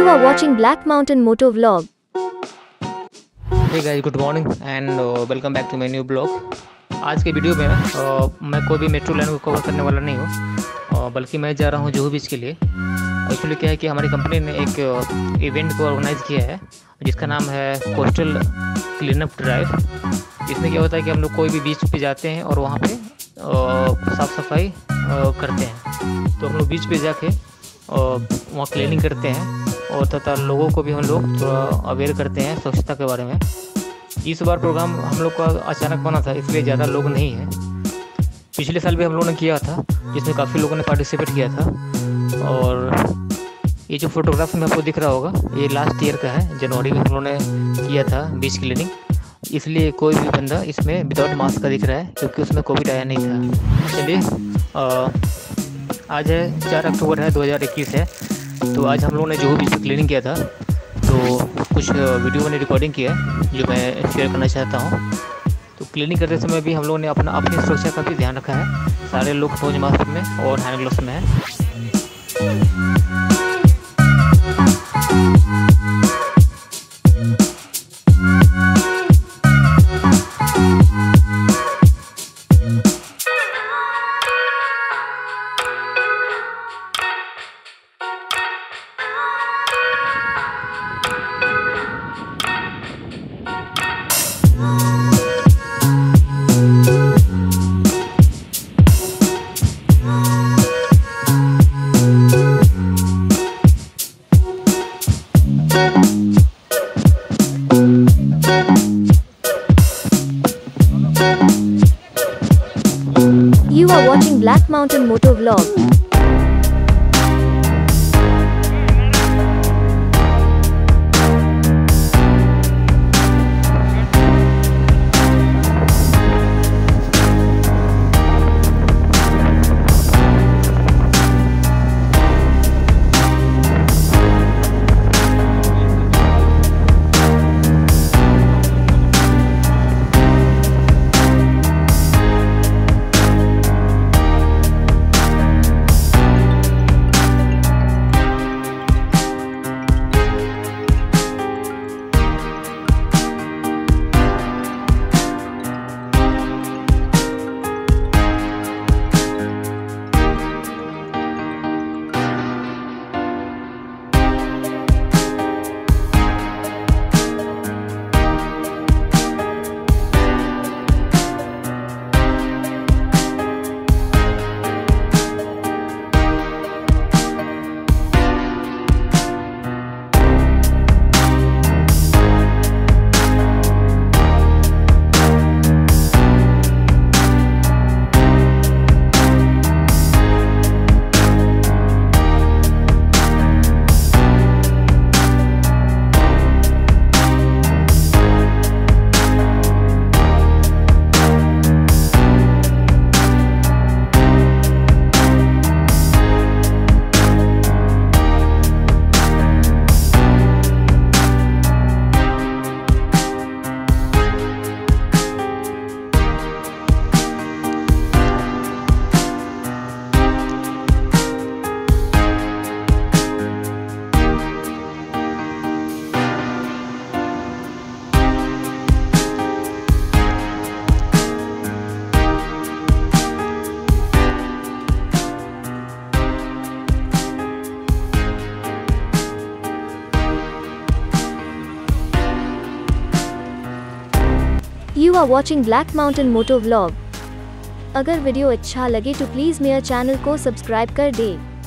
You are watching Black Mountain Moto Vlog. Hey guys, good morning and welcome back to my new blog. आज के video में मैं कोई भी metro line को कवर करने वाला नहीं हूँ, बल्कि मैं जा रहा हूँ जुहू बीच के लिए। एक्चुअली क्या है कि हमारी कंपनी ने एक इवेंट को ऑर्गेनाइज़ किया है जिसका नाम है कोस्टल क्लीनअप ड्राइव। इसमें क्या होता है कि हम लोग कोई भी बीच पे जाते हैं और वहाँ पे साफ़ सफाई करते हैं। तो हम लोग बीच पे जाके वहाँ क्लीनिंग करते हैं और तथा लोगों को भी हम लोग थोड़ा अवेयर करते हैं स्वच्छता के बारे में। इस बार प्रोग्राम हम लोग का अचानक बना था, इसलिए ज़्यादा लोग नहीं हैं। पिछले साल भी हम लोगों ने किया था जिसमें काफ़ी लोगों ने पार्टिसिपेट किया था। और ये जो फोटोग्राफ में आपको दिख रहा होगा ये लास्ट ईयर का है, जनवरी में हम लोगों ने किया था बीच क्लीनिंग। इसलिए कोई भी बंदा इसमें विदाउट मास्क का दिख रहा है क्योंकि उसमें कोविड आया नहीं था। चलिए आज है 4 अक्टूबर है 2021 है। तो आज हम लोगों ने जुहू बीच पर क्लीनिंग किया था, तो कुछ वीडियो मैंने रिकॉर्डिंग किया जो मैं शेयर करना चाहता हूँ। तो क्लीनिंग करते समय भी हम लोगों ने अपनी सुरक्षा का भी ध्यान रखा है। सारे लोग फेस मास्क में और हैंड ग्लव्स में हैं। You are watching Black Mountain Moto Vlog. You are watching Black Mountain Moto Vlog. अगर वीडियो अच्छा लगे तो प्लीज़ मेरे चैनल को सब्सक्राइब कर दे।